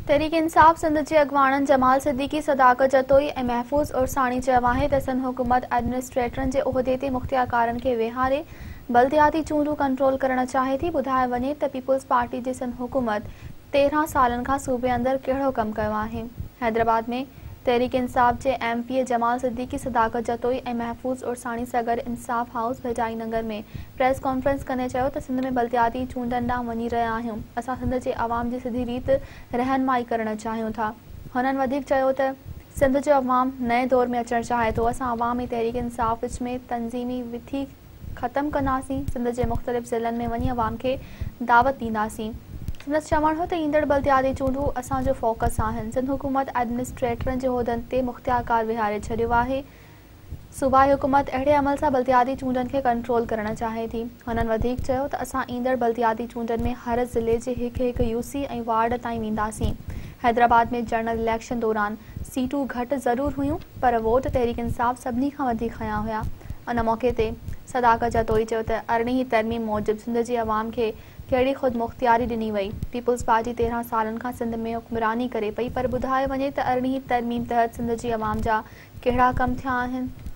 तहरीक इंसाफ सिंध के अगवाणन जमाल सिद्दीकी सदाकत जतोई ऐं महफूज़ उर्सानी चयो आहे त सिंध हुकूमत एडमिनिस्ट्रेटरनि जे उहिदे ते मुख्तियारकारनि खे वेहारे बल्दियाती चूंडूं कंट्रोल करण चाहे थी। ॿुधायो वञे त पीपुल्स पार्टी जी सिंध हुकूमत 13 सालनि खां सूबे अंदरि कहिड़ो कमु कयो आहे। हैदराबाद में तहरीक इंसाफ जे MP जमाल सिद्दीकी सदाकत जतोई ऐं महफूज़ उर्सानी सां गॾु इंसाफ हाउस भेजाई नगर में प्रेस कॉन्फ्रेंस कंदे चयो त सिंध में बल्दियाती चूंडनि ॾांहुं वञी रहिया आहियूं। असां सिंध जे अवाम जी सिधी रीत रहनुमाई करणु चाहियूं था। हुननि वधीक चयो त सिंध जो अवाम नए दौर में अचणु चाहे थो। असां अवामी तहरीक इंसाफ विच में तंज़ीमी विथी ख़त्म कंदासीं। सिंध जे मुख़्तलिफ़ ज़िलनि में वञी अवाम खे दावत ॾींदासीं। संदसि चवणु हो त ईंदड़ बल्दियाती चूंडूं असांजो फोकस आहिनि। सिंध हुकूमत एडमिनिस्ट्रेटरनि जे उहिदनि ते मुख्तियारकार विहारे छॾियो आहे। सूबाई हुकूमत अहिड़े अमल सां बल्दियाती चूंडनि खे कंट्रोल करणु चाहे थी। हुननि वधीक चयो त असां ईंदड़ बल्दियाती चूंडनि में हर ज़िले जे हिकु UC ऐं वार्ड ताईं वेंदासीं। हैदराबाद में जनरल इलेक्शन दौरान सीटूं घटि ज़रूर हुयूं पर वोट तहरीक इंसाफ सभिनी खां वधीक खंया हुया। उन मौक़े ते सदाकत जतोई चयो त 18हीं तरमीम मूजिबि सिंध जे अवाम खे कहिड़ी ख़ुदि मुख्तियारी ॾिनी वई। पीपुल्स पार्टी 13 सालनि खां सिंध में हुक्मरानी करे पई पर ॿुधायो वञे त 18हीं तरमीम तहत सिंध जी अवाम जा कहिड़ा कम थिया आहिनि।